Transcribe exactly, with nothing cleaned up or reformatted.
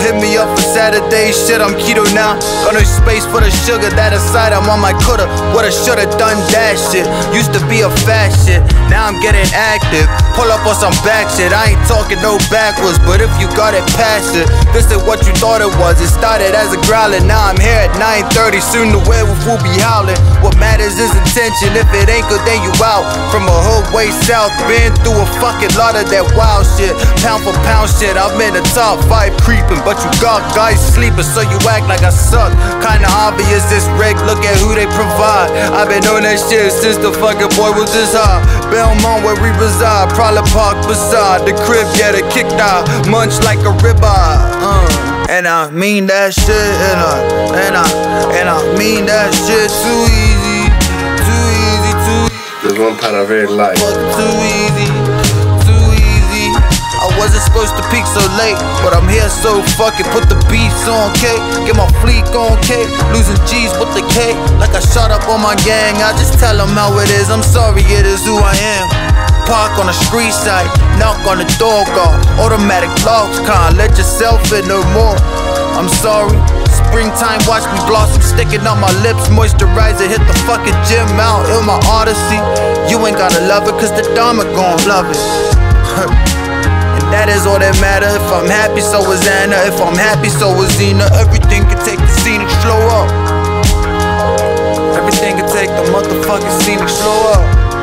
hit me up for Saturday, shit, I'm keto now. Got no space for the sugar, that aside, I'm on my coulda, woulda, shoulda done that shit. Used to be a fat shit, now I'm getting active. Pull up on some back shit, I ain't talking no backwards, but if you got it past it, this is what you thought it was. It started as a growler, now I'm here at nine thirty, soon the werewolf will be howling. What matters is intention, if it ain't good then you out. From a hood way south, been through a fucking lot of that wild shit. Pound for pound shit, I'm in the top five creeping, but you got guys sleeping, so you act like I suck. Kinda obvious this rig, look at who they provide. I've been on that shit since the fucking boy was this high. Belmont where we reside, Prowler Park beside the crib, yeah, the kick out, munch like a ribeye. Uh, and I mean that shit, and I, and I, and I mean that shit too easy, too easy, too easy. There's one part I really like. Fucking too easy, too easy. I wasn't supposed to peak so late, but I'm here so fucking put the beats on K, get my fleek on K, losing G's with the K, like I shot up on my gang. I just tell them how it is, I'm sorry, it is who I am. Park on the street side, knock on the door, guard, automatic locks, can't let yourself in no more. I'm sorry. Springtime, watch me blossom, sticking on my lips, moisturizer, hit the fucking gym out in my odyssey. You ain't gotta love it, cause the Dharma gon' love it. And that is all that matter. If I'm happy, so is Anna. If I'm happy, so is Zena. Everything can take the scenic slow up. Everything can take the motherfucking scenic slow up.